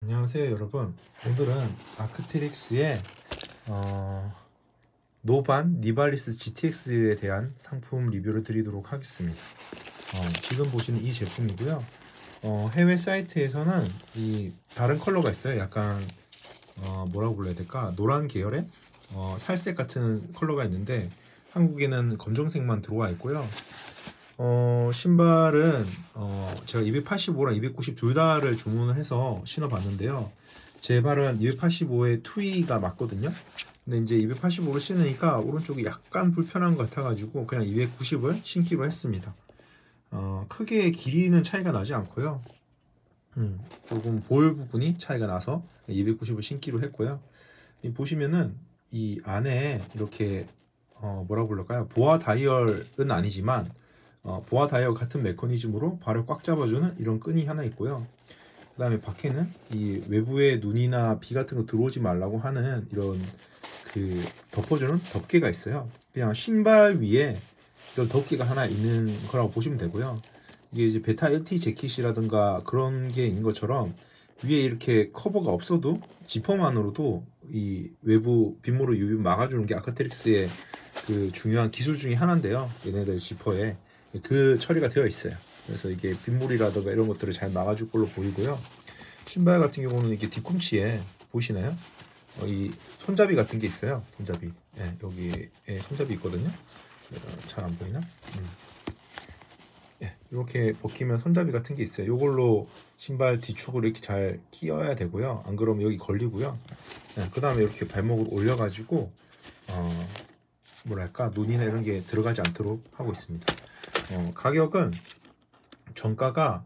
안녕하세요 여러분. 오늘은 아크테릭스의 노반 니발리스 GTX에 대한 상품 리뷰를 드리도록 하겠습니다. 지금 보시는 이 제품이고요. 해외 사이트에서는 이 다른 컬러가 있어요. 약간 뭐라고 불러야 될까? 노란 계열의 살색 같은 컬러가 있는데 한국에는 검정색만 들어와 있고요. 신발은 제가 285랑 290 둘 다를 주문을 해서 신어봤는데요. 제 발은 285에 투이가 맞거든요. 근데 이제 285를 신으니까 오른쪽이 약간 불편한 것 같아가지고 그냥 290을 신기로 했습니다. 크게 길이는 차이가 나지 않고요. 조금 볼 부분이 차이가 나서 290을 신기로 했고요. 보시면은 이 안에 이렇게 뭐라고 불럴까요? 보아 다이얼은 아니지만 보아 다이얼 같은 메커니즘으로 발을 꽉 잡아주는 이런 끈이 하나 있고요. 그 다음에 밖에는 이 외부에 눈이나 비 같은 거 들어오지 말라고 하는 이런 그 덮어주는 덮개가 있어요. 그냥 신발 위에 이런 덮개가 하나 있는 거라고 보시면 되고요. 이게 이제 베타 LT 재킷이라든가 그런 게 있는 것처럼 위에 이렇게 커버가 없어도 지퍼만으로도 이 외부 빗물을 유유 막아주는 게 아크테릭스의 그 중요한 기술 중에 하나인데요. 얘네들 지퍼에 그 처리가 되어 있어요. 그래서 이게 빗물이라든가 이런 것들을 잘 막아줄 걸로 보이고요. 신발 같은 경우는 이게 뒤꿈치에 보이시나요? 이 손잡이 같은 게 있어요. 손잡이. 네, 여기에 손잡이 있거든요. 잘 안 보이나? 네, 이렇게 벗기면 손잡이 같은 게 있어요. 이걸로 신발 뒤축을 이렇게 잘 끼워야 되고요. 안 그러면 여기 걸리고요. 네, 그 다음에 이렇게 발목을 올려가지고 뭐랄까 눈이나 이런 게 들어가지 않도록 하고 있습니다. 가격은 정가가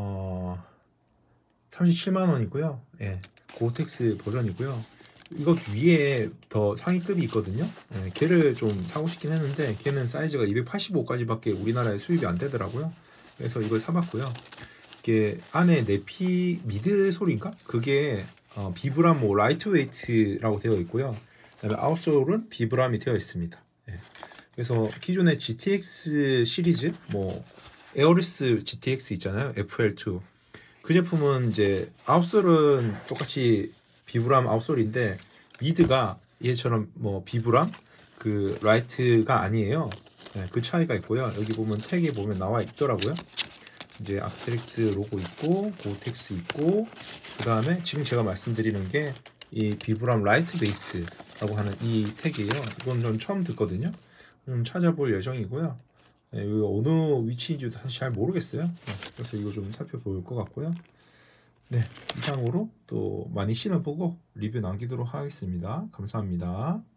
37만원이고요. 예, 고텍스 버전이고요. 이것 위에 더 상위급이 있거든요. 예, 걔를 좀 사고 싶긴 했는데 걔는 사이즈가 285까지 밖에 우리나라에 수입이 안 되더라고요. 그래서 이걸 사봤고요. 이게 안에 내피 미드솔인가? 그게 비브람 뭐 라이트웨이트라고 되어 있고요. 그다음에 아웃솔은 비브람이 되어 있습니다. 예. 그래서 기존의 GTX 시리즈 뭐 에어리스 GTX 있잖아요. FL2 그 제품은 이제 아웃솔은 똑같이 비브람 아웃솔인데 미드가 얘처럼 뭐 비브람 그 라이트가 아니에요. 네, 그 차이가 있고요. 여기 보면 택에 보면 나와 있더라고요. 이제 아크테릭스 로고 있고 고텍스 있고 그 다음에 지금 제가 말씀드리는 게 이 비브람 라이트 베이스라고 하는 이 택이에요. 이건 전 처음 듣거든요. 찾아볼 예정이고요. 네, 여기 어느 위치인지도 사실 잘 모르겠어요. 네, 그래서 이거 좀 살펴볼 것 같고요. 네, 이상으로 또 많이 신어보고 리뷰 남기도록 하겠습니다. 감사합니다.